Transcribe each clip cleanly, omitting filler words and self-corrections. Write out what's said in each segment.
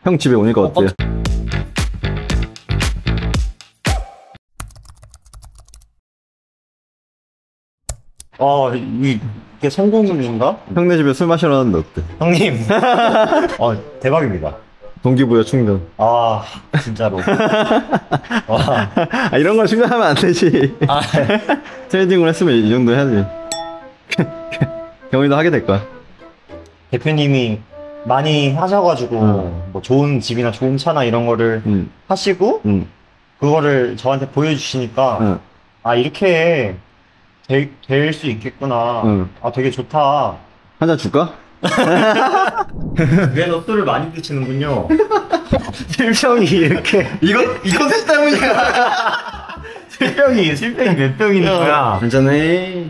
형 집에 오니까 어때요? 이게 성공인가? 형네 집에 술 마시러 왔는데 어때? 형님. 대박입니다. 동기부여 충전. 진짜로. 이런 건 충전하면 안 되지. 트레이딩을 했으면 이 정도 해야지. 경희도 하게 될 거야. 대표님이 많이 하셔가지고, 뭐 좋은 집이나 좋은 차나 이런 거를 하시고, 그거를 저한테 보여주시니까, 이렇게 될 수 있겠구나. 되게 좋다. 한 잔 줄까? 그래서 술을 많이 드시는군요. 실평이 이렇게. 이 컨셉 때문이야. 실평이 몇 병인 거야? 한잔해.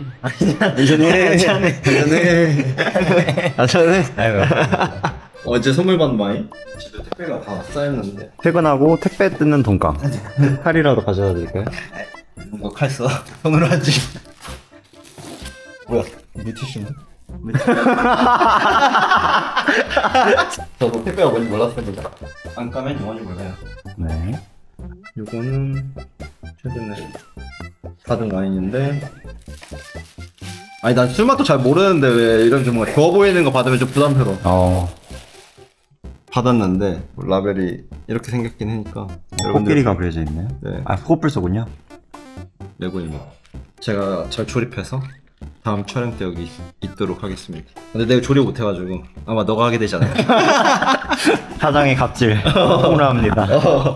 어제 선물 받은 많이? 집에 택배가 다 쌓였는데. 퇴근하고 택배 뜯는 동감. 칼이라도 가져다 드릴까요? 뭐 칼 써? 손으로 하지. 뭐야? 물티슈인데? 저도 택배가 뭔지 몰랐습니다. 안 까면 영원히 몰라요. 네. 요거는 최근에 받은 와인인데, 아니 난 술맛도 잘 모르는데 왜 이런 좀 뭔가 좋아 보이는 거 받으면 좀 부담스러워. 받았는데 라벨이 이렇게 생겼긴 하니까 코끼리가 그려져 있네요. 네. 코뿔소군요. 레고입니다. 제가 잘 조립해서 다음 촬영 때 여기 있도록 하겠습니다. 근데 내가 조립 못해가지고 아마 너가 하게 되잖아요. 사장의 갑질 폭로합니다.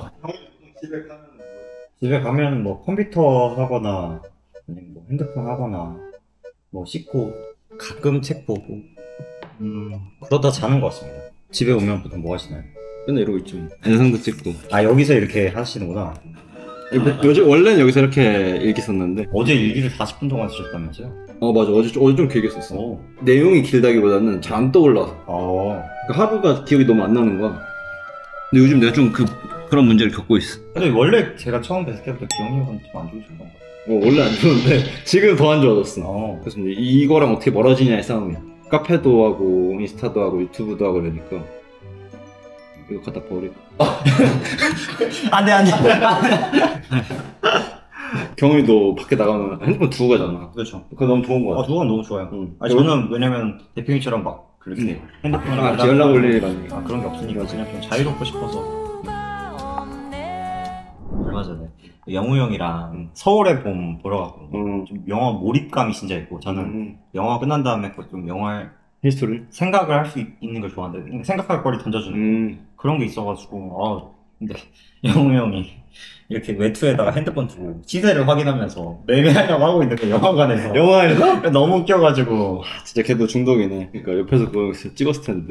집에 가면 뭐 컴퓨터 하거나 아니면 뭐 핸드폰 하거나 뭐 씻고 가끔 책 보고 그러다 자는 것 같습니다. 집에 오면 보통 뭐 하시나요? 맨날 이러고 있죠. 영상도 찍고. 여기서 이렇게 하시는구나. 요즘 원래는 여기서 이렇게 일기 썼는데 어제 일기를 40분 동안 쓰셨다면서요? 맞아. 어제 좀 길게 썼어. 내용이 길다기보다는 잘 안 떠올라. 그러니까 하루가 기억이 너무 안 나는 거야. 근데 요즘 내가 좀 그런 문제를 겪고 있어. 근데 원래 제가 처음 뵀을 때부터 기억력은 좀 안 좋으셨던 것 같아요. 원래 안 좋은데 지금 더 안 좋아졌어. 그래서 이제 이거랑 어떻게 멀어지냐의 싸움이야. 카페도 하고 인스타도 하고 유튜브도 하고 그러니까 이거 갖다 버리고. 안돼. 경훈이도 밖에 나가면 핸드폰 두고 가잖아. 그렇죠. 그거 너무 좋은 거 같아. 두건 너무 좋아요. 저는 왜냐면 대표님처럼 막 그렇게 핸드폰을 연락 올 일이 많으니까. 그런 게 없으니까 그냥 좀 자유롭고 싶어서. 얼마 전에 영우 형이랑 서울의 봄 보러 갔거든요. 좀 영화 몰입감이 진짜 있고 저는 영화 끝난 다음에 좀 영화 히스토리? 생각을 할 수 있는 걸 좋아하는데 생각할 거리 던져주는 그런 게 있어가지고 근데 영우 형이 이렇게 외투에다가 핸드폰 두고 시세를 확인하면서 매매하려고 하고 있는 거 영화관에서 너무 웃겨가지고 진짜 걔도 중독이네. 그러니까 옆에서 그거 찍었을 텐데.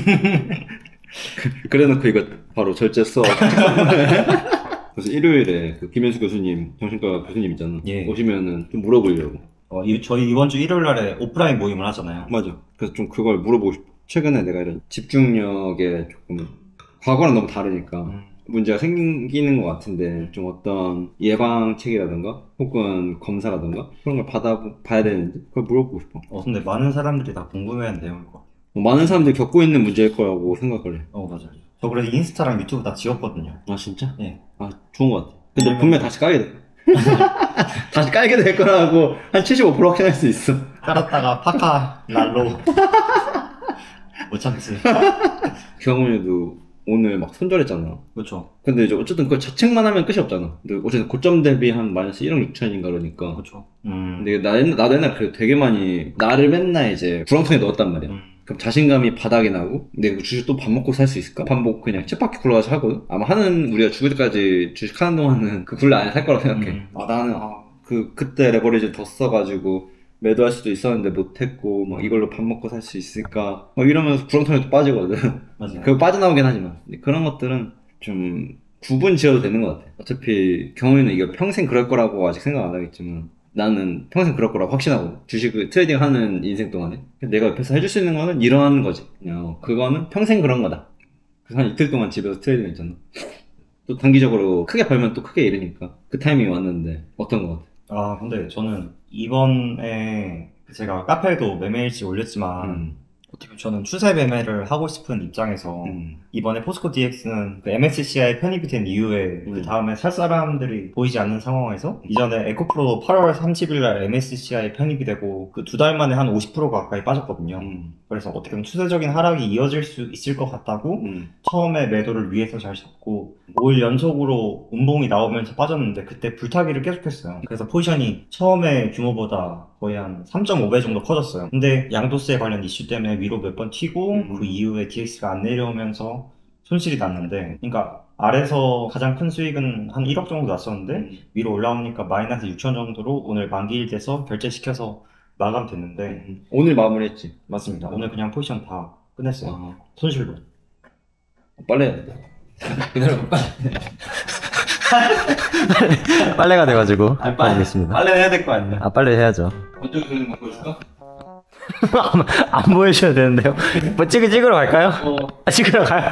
그래놓고 이거 바로 절제 써. 그래서 일요일에 그 김현수 교수님, 정신과 교수님 있잖아. 오시면은 좀 물어보려고. 저희 이번 주 일요일 날에 오프라인 모임을 하잖아요. 맞아. 그래서 좀 그걸 물어보고 싶어. 최근에 내가 이런 집중력에 조금 과거랑 너무 다르니까 문제가 생기는 것 같은데 좀 어떤 예방책이라든가 혹은 검사라든가 그런 걸 받아봐야 되는데 그걸 물어보고 싶어. 근데 많은 사람들이 다 궁금해하는 내용일 것 같아요. 많은 사람들이 겪고 있는 문제일 거라고 생각을 해. 맞아요. 저 그래서 인스타랑 유튜브 다 지웠거든요. 진짜? 네. 좋은 것 같아. 근데 분명 다시 까게 돼. 다시 깔게 될 거라고 한 75% 확신할 수 있어. 깔았다가 파카 날로 못 참지. 경훈이도 오늘 막 손절했잖아. 그렇죠. 근데 이제 어쨌든 그걸 자책만 하면 끝이 없잖아. 근데 어쨌든 고점 대비 한 마이너스 1억 6천인가 그러니까. 그렇죠. 근데 나도 옛날 그래도 되게 많이 나를 맨날 이제 구렁텅이에 넣었단 말이야. 그럼 자신감이 바닥이 나고 내가 주식 또 밥 먹고 살 수 있을까? 밥 먹고 그냥 쳇바퀴 굴러가서 하거든? 아마 우리가 죽을 때까지 주식 하는 동안은 그 굴레 안에 살 거라고 생각해. 나는 그때 레버리지를 더 써가지고 매도할 수도 있었는데 못했고 막 이걸로 밥 먹고 살 수 있을까 막 이러면서 구렁텅이에 또 빠지거든. 맞아요. 그거 빠져나오긴 하지만 근데 그런 것들은 좀 구분 지어도 되는 것 같아. 어차피 경우에는 이게 평생 그럴 거라고 아직 생각 안 하겠지만 나는 평생 그럴 거라고 확신하고 주식 트레이딩 하는 인생 동안에 내가 옆에서 해줄 수 있는 거는 이러한 거지. 그냥 그거는 평생 그런 거다. 그래서 한 이틀 동안 집에서 트레이딩 했잖아. 또 단기적으로 크게 벌면 또 크게 잃으니까 그 타이밍이 왔는데 어떤 거 같아? 근데 저는 이번에 제가 카페에도 매매일치 올렸지만 지금 저는 추세 매매를 하고 싶은 입장에서 이번에 포스코 DX는 그 MSCI 편입이 된 이후에 그 다음에 살 사람들이 보이지 않는 상황에서 이전에 에코프로 8월 30일 날 MSCI 편입이 되고 그 2달 만에 한 50% 가까이 빠졌거든요. 그래서 어떻게 보면 추세적인 하락이 이어질 수 있을 것 같다고 처음에 매도를 위해서 잘 잡고 5일 연속으로 음봉이 나오면서 빠졌는데 그때 불타기를 계속했어요. 그래서 포지션이 처음에 규모보다 거의 한 3.5배 정도 커졌어요. 근데 양도세 관련 이슈 때문에 위로 몇 번 튀고 그 이후에 DX가 안 내려오면서 손실이 났는데, 그러니까 아래서 가장 큰 수익은 한 1억 정도 났었는데 위로 올라오니까 마이너스 6천 정도로 오늘 만기일 돼서 결제시켜서 마감됐는데 오늘 마무리했지. 맞습니다. 오늘 그냥 포지션 다 끝냈어요. 손실로. 빨리 해야 돼. 기다려봐, 빨리. 빨래가 돼가지고. 알겠습니다. 빨리 해야 될 거 아니야. 아, 빨래 해야죠. 먼저 그리는 거 보여줄까? 안 보여주셔야 되는데요. 뭐 찍으러 갈까요? 아, 찍으러 가요?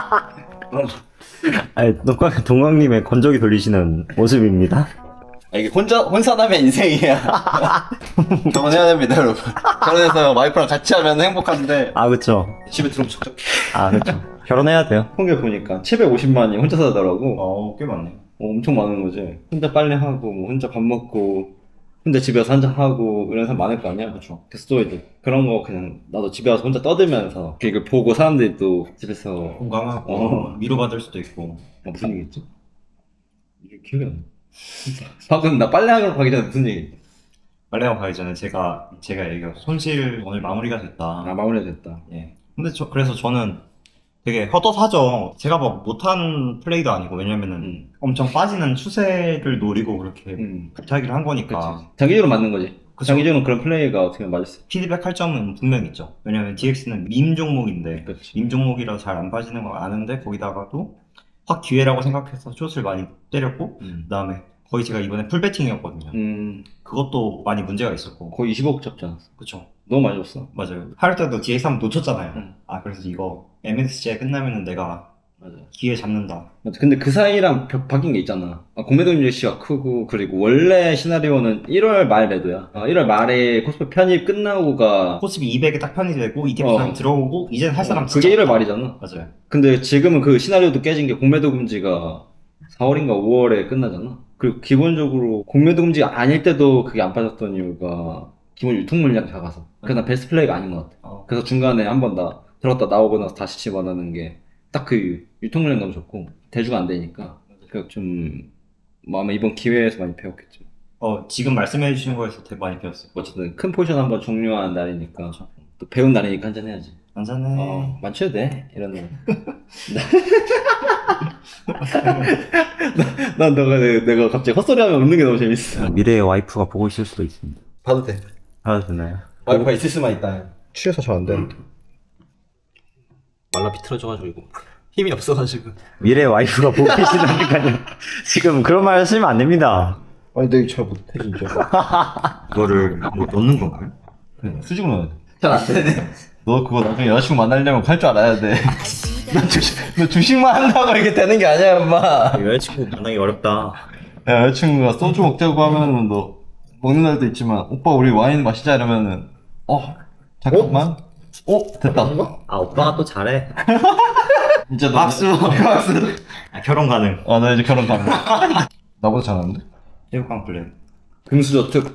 아니, 동광님의 건조기 돌리시는 모습입니다. 이게 혼사남의 인생이야. 결혼해야 됩니다, 여러분. 결혼해서 와이프랑 같이 하면 행복한데. 아, 그쵸. 집에 들어오면 척척. 아, 그쵸. 결혼해야 돼요. 통계 보니까 750만이 혼자 사더라고. 꽤 많네요. 엄청 많은 거지. 혼자 빨래하고, 뭐 혼자 밥 먹고, 혼자 집에 와서 한잔하고, 이런 사람 많을 거 아니야? 그쵸. 그래서 또 이제 그런 거 그냥 나도 집에 와서 혼자 떠들면서, 이걸 보고 사람들이 또 집에서. 공감하고, 위로받을 수도 있고. 무슨 얘기했지? 이게 기억이 안 나. 방금 나 빨래하러 가기 전에 무슨 얘기? 빨래하고 가기 전에 제가 얘기해요. 손실 오늘 마무리가 됐다. 아, 마무리가 됐다. 예. 근데 그래서 저는 되게 헛헛하죠. 제가 막 못한 플레이도 아니고, 왜냐면은 엄청 빠지는 추세를 노리고 그렇게 불타기를 한 거니까. 그치. 장기적으로 맞는 거지. 그쵸. 장기적으로 그런 플레이가 어떻게 맞았어? 피드백 할 점은 분명히 있죠. 왜냐면 DX는 밈 종목인데, 그치. 밈 종목이라 잘 안 빠지는 거 아는데, 거기다가도 확 기회라고 생각해서 숏을 많이 때렸고, 그 다음에 거의 제가 이번에 풀배팅이었거든요. 그것도 많이 문제가 있었고. 거의 20억 잡지 않았어? 그쵸. 너무 많이 줬어. 맞아요. 할 때도 DX 한번 놓쳤잖아요. 아, 그래서 이거 MSCI 끝나면은 내가 맞아. 기회 잡는다. 맞아. 근데 그 사이랑 바뀐 게 있잖아. 공매도인지가 크고, 그리고 원래 시나리오는 1월 말 매도야. 1월 말에 코스피 편입 끝나고가. 코스피 200에 딱 편입되고, ETF 상 들어오고, 이제는 할 사람 그게 1월 말이잖아. 맞아요. 근데 지금은 그 시나리오도 깨진 게 공매도 금지가 4월인가 5월에 끝나잖아. 그리고 기본적으로 공매도 금지가 아닐 때도 그게 안 빠졌던 이유가 기본 유통 물량이 작아서. 그래서 난 베스트 플레이가 아닌 것 같아. 그래서 중간에 한 번 다 들었다 나오고 나서 다시 집어넣는 게 딱 그 유통 물량 너무 좋고 대주가 안 되니까. 그 좀 아마 이번 기회에서 많이 배웠겠지. 지금 말씀해 주신 거에서 되게 많이 배웠어요. 어쨌든 큰 포지션 한번 종료한 날이니까 또 배운 날이니까 한잔 해야지. 한잔해. 만취해도 돼 이런 날. 난 내가 갑자기 헛소리하면 웃는 게 너무 재밌어. 미래의 와이프가 보고 있을 수도 있습니다. 봐도 돼. 봐도 되나요? 와이프가 있을 수만 있다. 취해서 잘 안 돼. 말라 비틀어져가지고 이거 힘이 없어가지고. 미래의 와이프가 보고 계시다니까요. 지금 그런 말 하시면 안 됩니다. 아니 내가 잘 못해 진짜. 이거를 뭐 넣는 건가요? 수직으로 넣어야 돼. 잘 안 되네. 너 그거 나중에 여자친구 만나려면 할 줄 알아야 돼. 너 주식만 한다고 이게 되는 게 아니야, 엄마. 여자친구 만나기 어렵다. 야, 여자친구가 소주 먹자고 하면은 너 먹는 날도 있지만, 오빠 우리 와인 마시자 이러면은, 잠깐만. 됐다. 아, 오빠가 또 잘해. 진짜 박수. 박수. 결혼 가능. 나 이제 결혼 가능. 나보다 잘하는데? 새우깡 블랙. 금수저특.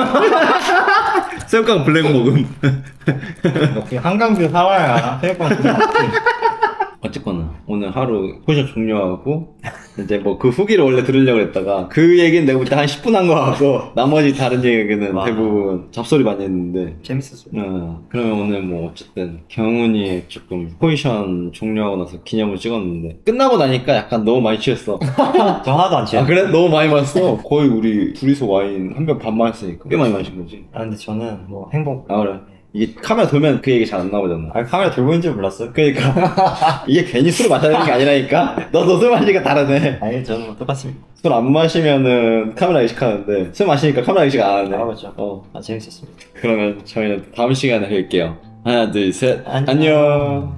새우깡 블랙 먹음. 역시 한강뷰 사와야 새우깡 블랙. 어쨌거나 오늘 하루 포지션 종료하고 이제 뭐 그 후기를 원래 들으려고 했다가 그 얘기는 내가 볼 때 한 10분 한 거 같고 나머지 다른 얘기는 대부분 잡소리 많이 했는데 재밌었어요. 그러면 오늘 뭐 어쨌든 경훈이 조금 포지션 종료하고 나서 기념을 찍었는데 끝나고 나니까 약간 너무 많이 취했어. 저 하나도 안 취해. 그래? 너무 많이 마셨어. 거의 우리 둘이서 와인 한 병 반 마셨으니까 꽤 많이 마신 거지. 근데 저는 뭐 행복. 그래. 이게 카메라 돌면 그 얘기 잘 안 나오잖아. 카메라 들고 있는 줄 몰랐어요. 그러니까 이게 괜히 술을 마셔야 되는 게 아니라니까. 너도 술 마시니까 다르네. 아니 저는 뭐 똑같습니다. 술 안 마시면은 카메라 의식하는데 술 마시니까 카메라 의식 안 하네. 맞죠. 재밌었습니다. 그러면 저희는 다음 시간에 뵐게요. 하나 둘 셋. 안녕. 안녕.